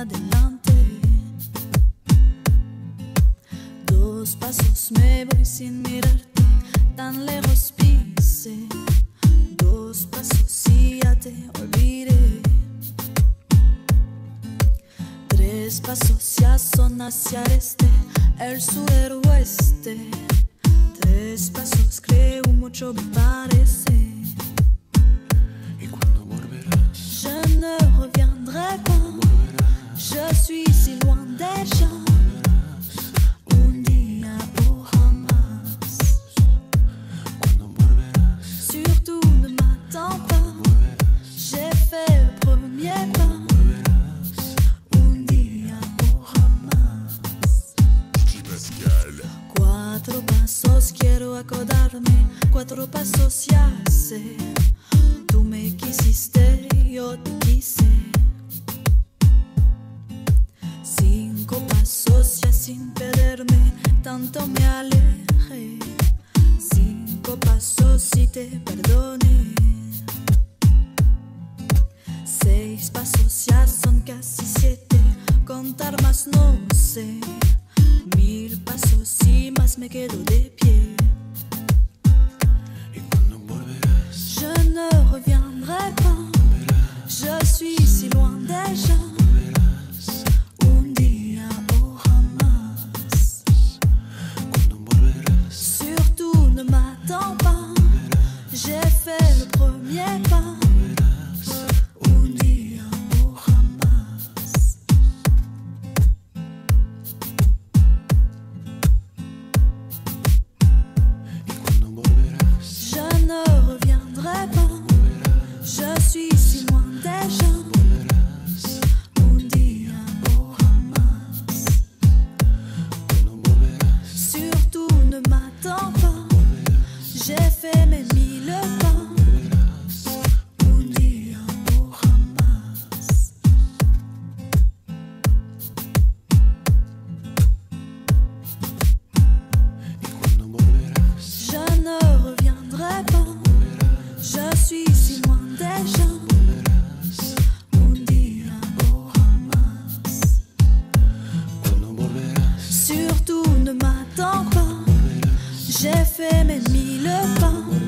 adelante. 2 pasos me voy sin mirarte, tan lejos pise. 2 pasos y ya te olvidé. 3 pasos ya son hacia el este, el sur, el oeste. 3 pasos creo mucho me parece. ¿Y cuándo volverás? Je ne reviendrai pas. Je suis si loin déjà. Un día o jamás. ¿Cuándo volverás? Surtout ne m'attends pas. J'ai fait le premier pas. Un día o jamás. 4 pasos quiero acordarme. 4 pasos ya sé. Tú me quisiste, yo te quise. 5 pasos ya sin perderme, tanto me alejé. 5 pasos y te perdoné. 6 pasos ya son casi 7, contar más no sé. 1000 pasos y más me quedo de pie. ¿Y cuándo volverás? Je ne reviendrai pas. Je suis si loin déjà. Un día o jamás. ¿Cuándo volverás? Surtout ne m'attends pas. J'ai fait le premier pas. Un día o jamás. ¿Y cuándo volverás? Je ne reviendrai pas. Je suis si loin déjà. Un día o jamás. ¿Cuándo volverás? Surtout ne m'attends pas. J'ai fait mes 1000 pas. Un día o jamás. ¿Y cuándo volverás? Je ne reviendrai pas. Je suis si loin déjà. Un día o jamás. ¿Cuándo volverás? Surtout ne m'attends pas. J'ai fait mes 1000 pas.